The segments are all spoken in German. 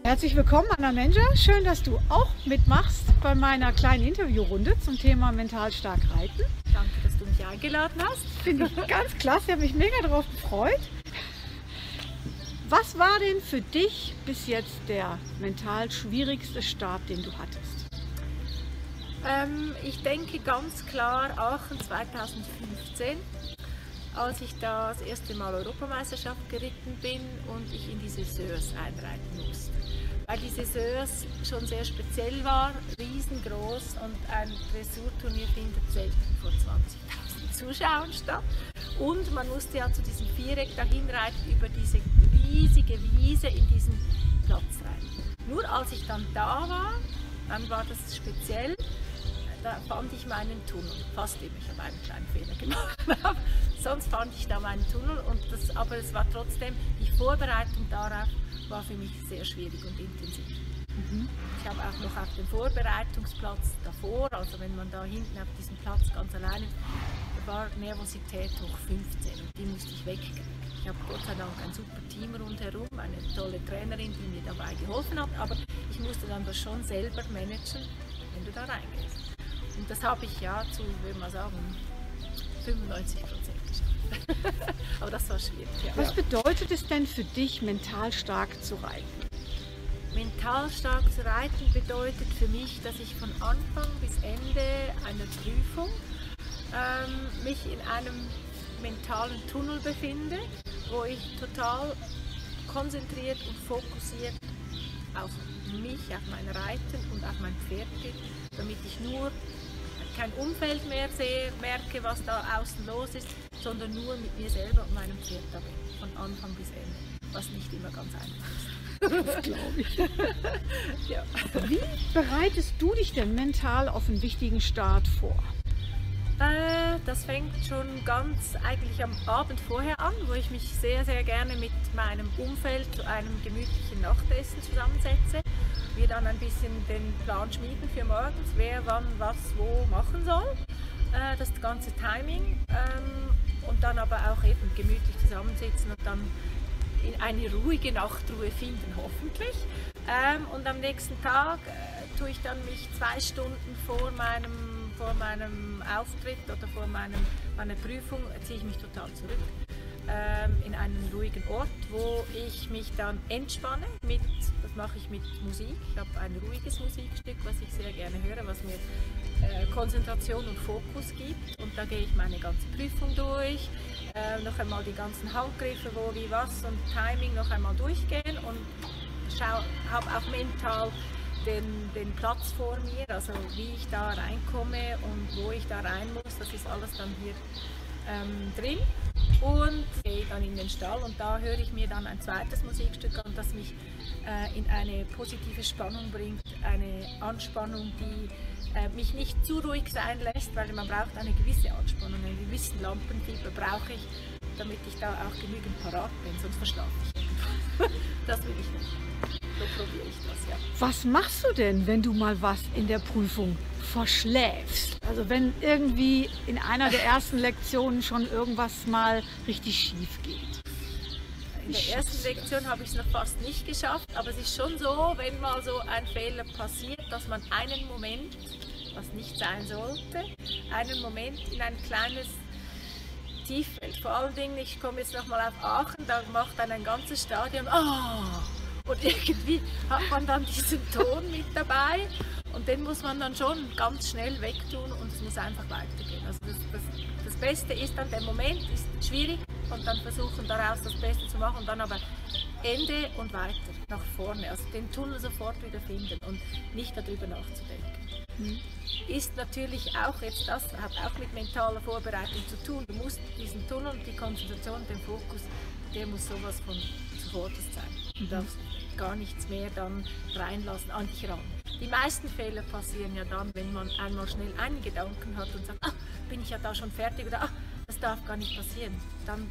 Herzlich willkommen, Anna Menscher. Schön, dass du auch mitmachst bei meiner kleinen Interviewrunde zum Thema mental stark reiten. Danke, dass du mich eingeladen hast. Finde ich ganz klasse, ich habe mich mega darauf gefreut. Was war denn für dich bis jetzt der mental schwierigste Start, den du hattest? Ich denke ganz klar Aachen 2015, als ich da das erste Mal Europameisterschaft geritten bin und ich in die Saisons einreiten musste. Weil die Saisons schon sehr speziell war, riesengroß, und ein Dressurturnier findet selten vor 20.000 Zuschauern statt. Und man musste ja zu diesem Viereck dahin reiten, über diese riesige Wiese in diesen Platz rein. Nur als ich dann da war, dann war das speziell. Da fand ich meinen Tunnel, fast immer, ich habe einen kleinen Fehler gemacht, sonst fand ich da meinen Tunnel, aber es war trotzdem, die Vorbereitung darauf war für mich sehr schwierig und intensiv. Ich habe auch noch auf dem Vorbereitungsplatz davor, also wenn man da hinten auf diesem Platz ganz alleine, da war Nervosität hoch 15 und die musste ich wegkriegen. Ich habe Gott sei Dank ein super Team rundherum, eine tolle Trainerin, die mir dabei geholfen hat, aber ich musste dann das schon selber managen, wenn du da reingehst. Und das habe ich ja zu, würde man sagen, 95% geschafft. Aber das war schwierig. Ja. Was bedeutet es denn für dich, mental stark zu reiten? Mental stark zu reiten bedeutet für mich, dass ich von Anfang bis Ende einer Prüfung mich in einem mentalen Tunnel befinde, wo ich total konzentriert und fokussiert auf mich, auf mein Reiten und auf mein Pferd bin, damit ich nur kein Umfeld mehr sehe, merke, was da außen los ist, sondern nur mit mir selber und meinem Pferd da bin, von Anfang bis Ende, was nicht immer ganz einfach ist. Das glaube ich. Ja. Wie bereitest du dich denn mental auf einen wichtigen Start vor? Das fängt schon ganz eigentlich am Abend vorher an, wo ich mich sehr, sehr gerne mit meinem Umfeld zu einem gemütlichen Nachtessen zusammensetze. Wir dann ein bisschen den Plan schmieden für morgens, wer wann was wo machen soll. Das ganze Timing und dann aber auch eben gemütlich zusammensitzen und dann in eine ruhige Nachtruhe finden, hoffentlich. Und am nächsten Tag tue ich dann mich 2 Stunden vor meinem Auftritt oder vor meiner Prüfung, ziehe ich mich total zurück in einen ruhigen Ort, wo ich mich dann entspanne. Das mache ich mit Musik. Ich habe ein ruhiges Musikstück, was ich sehr gerne höre, was mir Konzentration und Fokus gibt. Und da gehe ich meine ganze Prüfung durch, noch einmal die ganzen Handgriffe, wo, wie, was und Timing noch einmal durchgehen und habe auch mental den Platz vor mir, also wie ich da reinkomme und wo ich da rein muss, das ist alles dann hier drin. Und gehe dann in den Stall und da höre ich mir dann ein zweites Musikstück an, das mich in eine positive Spannung bringt, eine Anspannung, die mich nicht zu ruhig sein lässt, weil man braucht eine gewisse Anspannung, einen gewissen Lampenfieber brauche ich, damit ich da auch genügend parat bin, sonst verschlafe ich. Das will ich nicht. So probiere ich das, ja. Was machst du denn, wenn du mal was in der Prüfung verschläfst? Also wenn irgendwie in einer der ersten Lektionen schon irgendwas mal richtig schief geht. In der ersten Lektion habe ich es noch fast nicht geschafft, aber es ist schon so, wenn mal so ein Fehler passiert, dass man einen Moment, was nicht sein sollte, einen Moment in ein kleines Tief fällt. Vor allen Dingen, ich komme jetzt nochmal auf Aachen, da macht dann ein ganzes Stadion und irgendwie hat man dann diesen Ton mit dabei und den muss man dann schon ganz schnell wegtun und es muss einfach weitergehen. Also das Beste ist dann, der Moment ist schwierig und dann versuchen daraus das Beste zu machen und dann aber Ende und weiter nach vorne, also den Tunnel sofort wieder finden und nicht darüber nachzudenken. Ist natürlich auch jetzt, das hat auch mit mentaler Vorbereitung zu tun. Du musst diesen Tunnel und die Konzentration, den Fokus, der muss sowas von zuvorderst sein. Du darfst gar nichts mehr dann reinlassen an dich ran. Die meisten Fehler passieren ja dann, wenn man einmal schnell einen Gedanken hat und sagt, bin ich ja da schon fertig oder das darf gar nicht passieren. Dann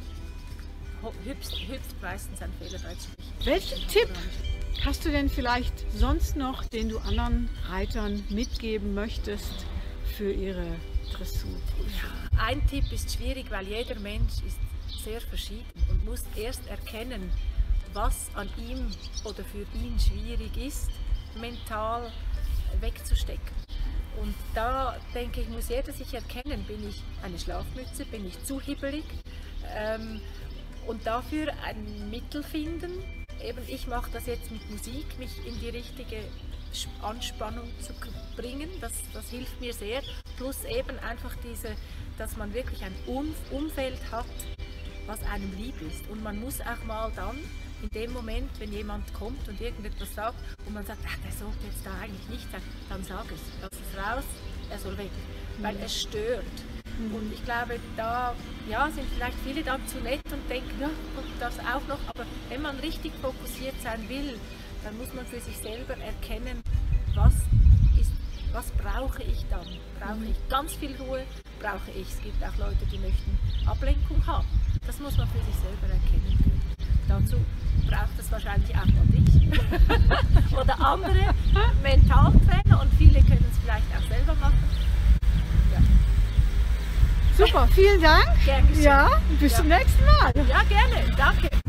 hüpft meistens ein Fehler dazwischen. Welchen Tipp hast du denn vielleicht sonst noch, den du anderen Reitern mitgeben möchtest für ihre Dressur? Ja, ein Tipp ist schwierig, weil jeder Mensch ist sehr verschieden und muss erst erkennen, was an ihm oder für ihn schwierig ist, mental wegzustecken. Und da denke ich, muss jeder sich erkennen, bin ich eine Schlafmütze, bin ich zu hibbelig, und dafür ein Mittel finden. Eben, ich mache das jetzt mit Musik, mich in die richtige Anspannung zu bringen, das hilft mir sehr. Plus eben einfach dass man wirklich ein Umfeld hat, was einem lieb ist. Und man muss auch mal dann, in dem Moment, wenn jemand kommt und irgendetwas sagt und man sagt, ach, der sollte jetzt da eigentlich nicht sein, dann sag es, lass es raus, er soll weg, weil es stört. Und ich glaube, da sind vielleicht viele dann zu nett und denken, ja, und das auch noch, aber wenn man richtig fokussiert sein will, dann muss man für sich selber erkennen, was brauche ich dann? Brauche ich ganz viel Ruhe? Brauche ich? Es gibt auch Leute, die möchten Ablenkung haben. Das muss man für sich selber erkennen können. Dazu braucht es wahrscheinlich auch mal dich oder andere Mentaltrainer, und viele können es vielleicht auch selber machen. Ja. Super, vielen Dank. Gern geschehen. Ja, bis zum nächsten Mal. Ja, gerne. Danke.